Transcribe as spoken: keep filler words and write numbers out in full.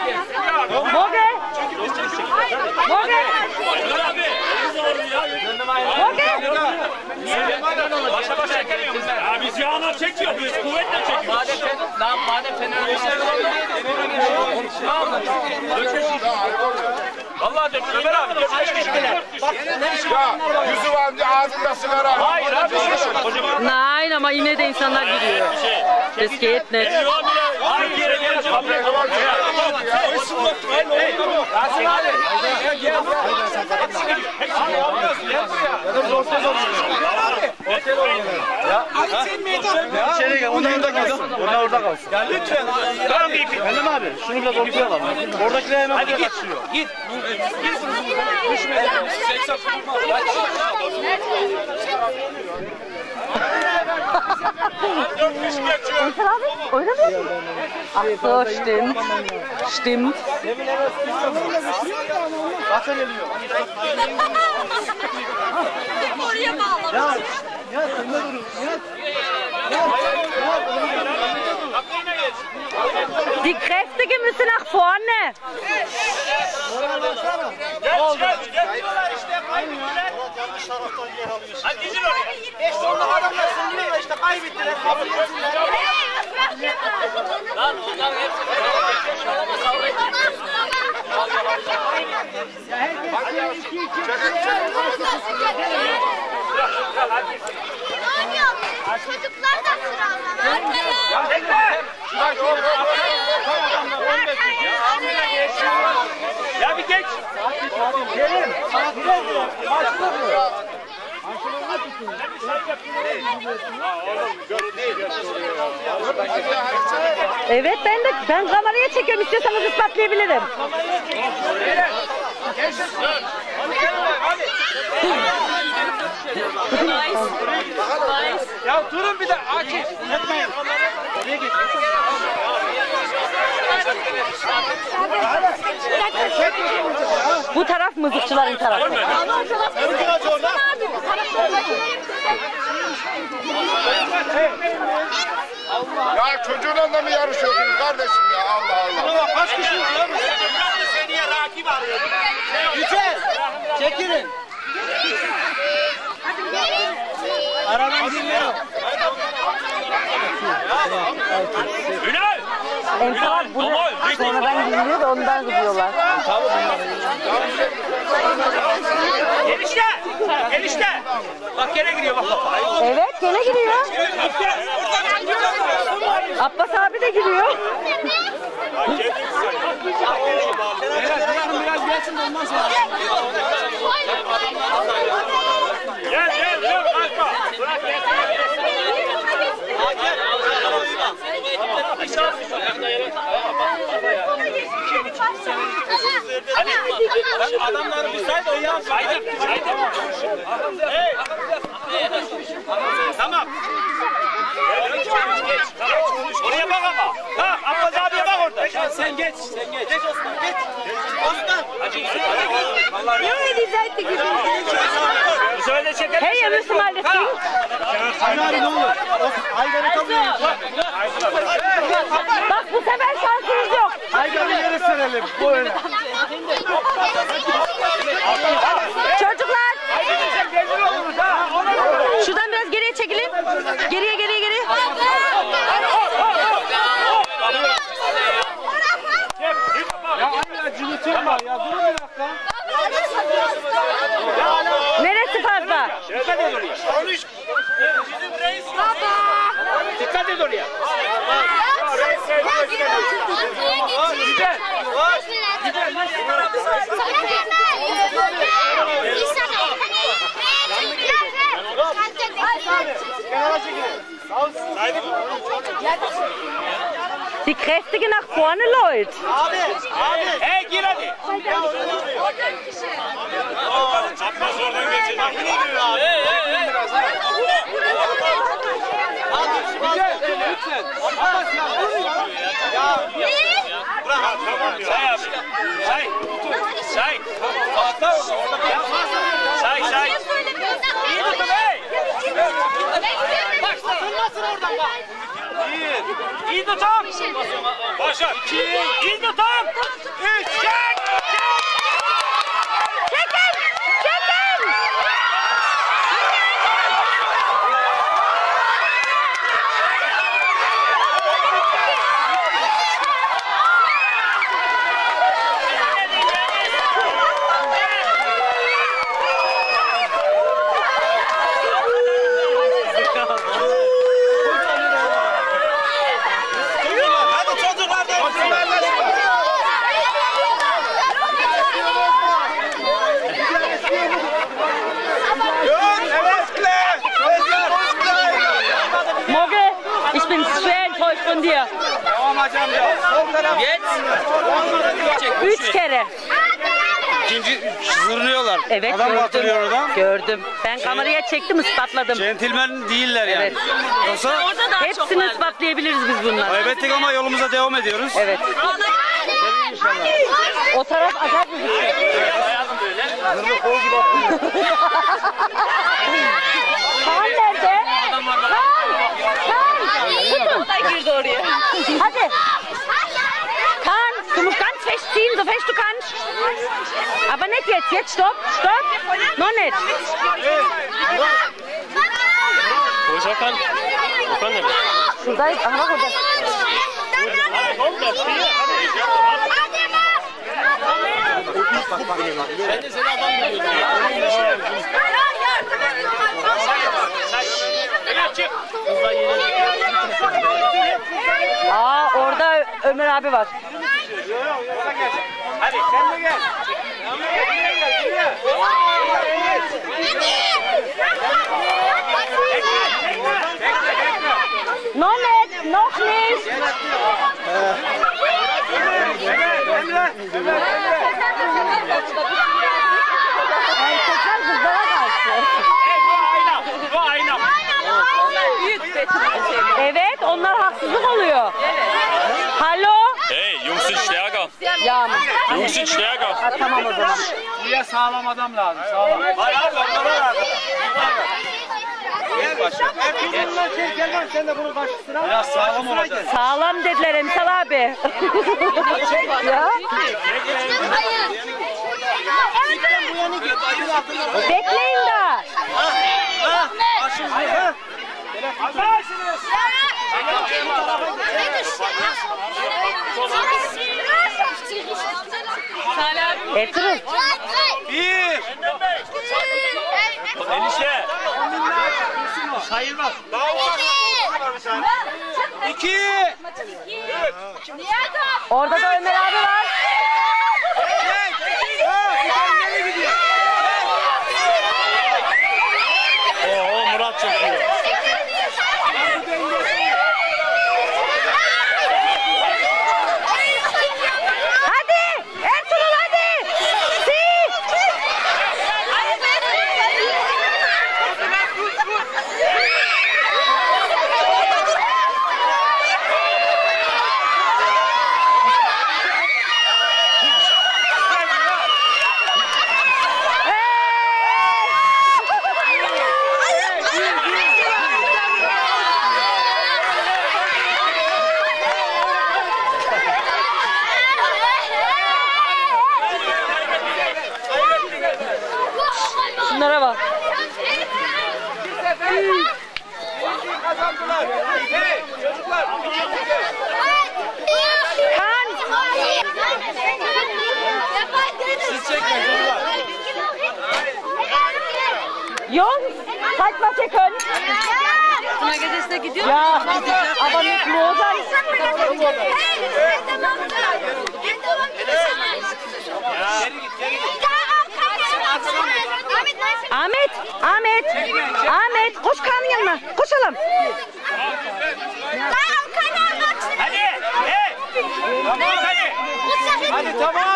Moge! Moge! Moge! Başa başa gelmiyoruz. Ya biz yağlar çekiyoruz. Biz kuvvetle çekiyoruz. Madem fener, madem fener Vallahi de Ömer abi. Ya Yusuf amca ağzında sigara. Hayır abi. Nein, ama yine de insanlar giriyor. Das geht nicht. Hayır yere geleceğim. Rasim abi. İçeri gel, onlar orada kalsın. Onlar orada kalsın. Ya lütfen. Tamam bir ipin. Efendim abi, şunu biraz ortaya alalım. Oradakiler hemen buraya kaçıyor. Git. Ensar abi, oynamıyor musun? Ach so, stimmt. Stimmt. Kaça geliyor? Oraya bağlamış. Ya, ya sen ne duruyorsun? Ya. Die Kräftigen müssen nach vorne. Gel gel. Geliyorlar işte kaybettiler. Hadi gidin oraya. İşte onlar adamlar sınırıyor işte kaybettiler. Lan onlar hepsi Çocuklar da sıralama. Ya bir geç. Kerim, saatler diyor. Başlıyor. Evet, ben de ben kameraya çekiyorum. İstiyorsanız ispatlayabilirim. Ya durun bir de Akif. Yapmayın. Oraya geç. Bu taraf mızıkçıların tarafı. Ya çocuğunla da mı yarışıyorsunuz kardeşim ya? Allah Allah. Kaç kişi var? Seniye rakip arıyor. Yücel, çekilin. Aradan dinliyor. Ünal. Ensar abi bunu sonradan giyiniyor da ondan kızıyorlar. Enişte. Enişte. Bak gene giriyor bak. Evet, gene giriyor. Abbas abi de giriyor. Biraz gelsin de ondan sonra. Gel gel gel. Kaçma. Bırak Hadi. Adamları bir say da ya. Saydım. Saydım. Hey. Tamam. Geç, geç. Oraya bak ama. Ha, Abbas abiye bak orada. Ya sen geç, sen geç. Geç Osman, geç. Osman. Hadi. Vallahi. Ja, die Seite gewinnen. Bu sefer de çekelim. Hey, ihr müsst mal das Ding. Aynen ne olur. Aydan'ı kabul edin. Bak bu sefer şansınız yok. Aydan'ı yere serelim. Bu öyle. Çocuklar. Şuradan biraz geriye çekilin. Geriye geriye geriye. Ya aynen cıvıtıyorlar ya. Durun bir dakika. Neresi fazla? Dikkat et oraya. Baba. Dikkat et oraya. Güzel. Güzel. Die Kräftigen nach vorne, Leute. Abi, abi. Hey gir hadi. Çapraz oradan geçin. Yine giriyor abi. Hey hey hey. Güzel. Lütfen. Abbas ya. Ya. Bırak tamam. Say abi. Say. Say. Say say. İyi tutun hey. Bak tutulmasın oradan bak. İyi. İyi tutun. Başa. İyi tutun. Hacı amca. Sol taraf. Geç. Üç kere. İkinci zırlıyorlar. Evet, Adam gördüm. batırıyor oradan. Gördüm. Ben kameraya çektim, ispatladım. Centilmen değiller yani. Evet. Yoksa Hepsini ispatlayabiliriz biz bunları. kaybettik ama yolumuza devam ediyoruz. Evet. O taraf acayip bir şey. Kaan nerede? Kaan! Kaan! Tutun. Girdi oraya. Hadi. Kaan, du musst ganz fest ziehen, so fest du kannst. Aber nicht jetzt, jetzt stopp, stopp. Noch nicht. Wo ist Okan? Okan nerede? Şuradayız, aha bak orada. Ben de seni adam biliyordum. Aa, orada Ömer abi var. Hadi sen de gel. Noch nicht, noch nicht. Ay, tekrar kızlara karşı. Bu ayna. Evet, onlar haksızlık oluyor. Hallo? Hey, Jungs sind stärker. Ya Jungs sind stärker. ha, tamam o zaman. Buraya sağlam adam lazım. Sağlam. Hayır abi onlara lazım. Gel başla. Ertuğrul'la sen gel lan sen de bunun karşısına. Biraz sağlam olacak. Sağlam dediler Emsal abi. Ya. Bekleyin de. Ertuğrul. Bir. Enişte. Sayılmaz. İki. Orada da Ömer abi var. Oo Murat çok iyi. Hadi Ertuğrul hadi. Si. Şunlara bak. Kazandılar. Hey çocuklar. Kan. Siz çekmeyin çocuklar. Jungs, halt mal Sekunden. Ja, aber mit Moser. Ahmet, Ahmet, Ahmet, koş Kaan'ın yanına, koşalım. Hadi. Hey. Tamam hadi. Hadi tamam.